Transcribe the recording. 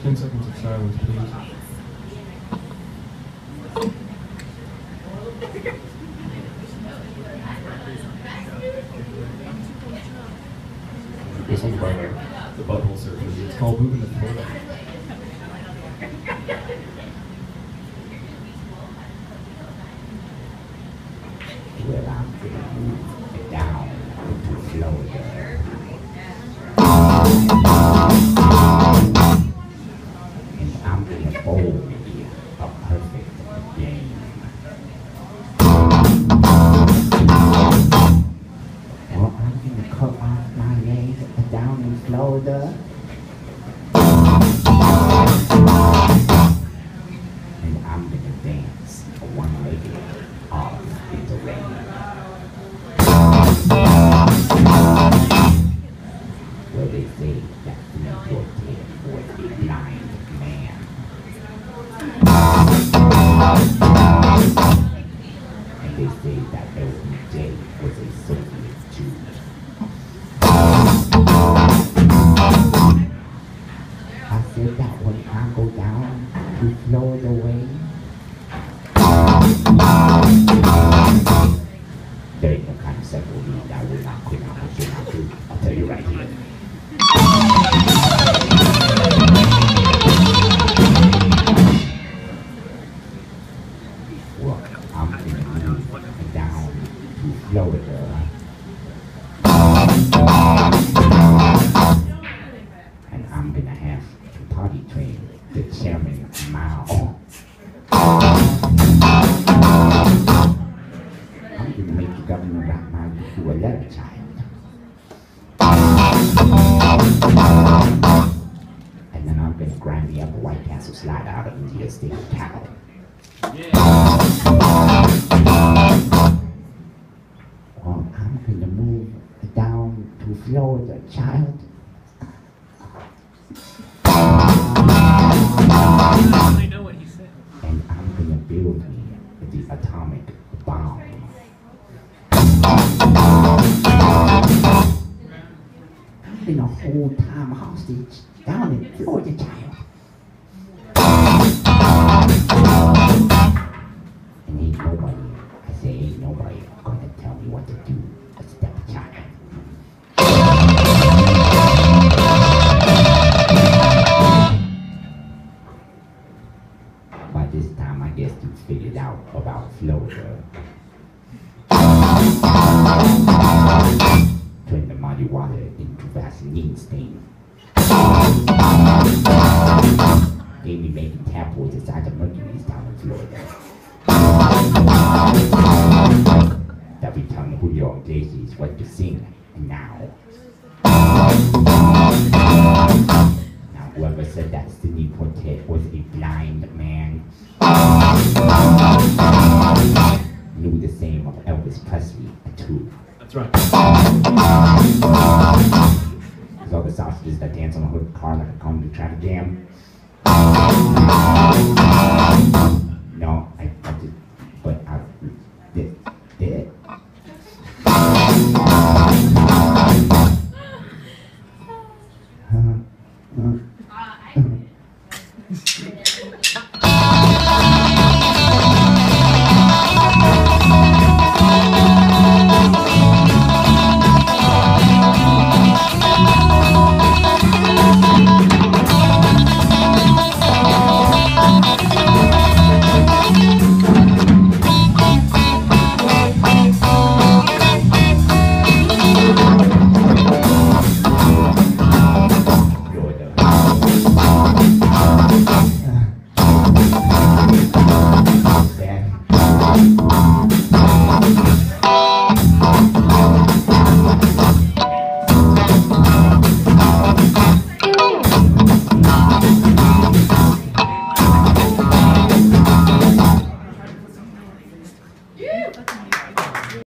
10 seconds of silence, please. This one's by the Butthole Surfers. It's called Moving the Portal. Well, I'm gonna move it down to Florida. And I'm gonna bowl a perfect game. Well, I'm gonna cut off my legs down in Florida. And I'm gonna dance one-legged off in the rain. Well, they say that 314 was a blind man. And they say that LBJ was a Soviet Jew. I said that when I go down to Florida way, there ain't no kind of sexual need that will not quit out what you're not do. I'll tell you right here. Well, I'm gonna move down to Florida. And I'm gonna have to potty train the chairman Mao. I'm gonna make the governor write my to a letter, child. And then I'm gonna grind me up a White Castle slide out of India State cow. Well, I'm gonna move down to Florida, child. I know what he said. And I'm gonna build me the atomic bomb. I've been a whole time hostage down in Florida, child. And ain't nobody, I say ain't nobody gonna tell me what to do. A stepchild. By this time, I guess you figured out about Florida. Turn the muddy water into Vaseline stain. They be making tadpoles inside the Mercury's down in Florida. They'll be telling Julio and Daisies what to sing now. Now, whoever said that Sidney Poitier was a blind man knew the same of Elvis Presley, too. That's right. Because all the sausages that dance on the hood of the car like a comedy traffic jam. No,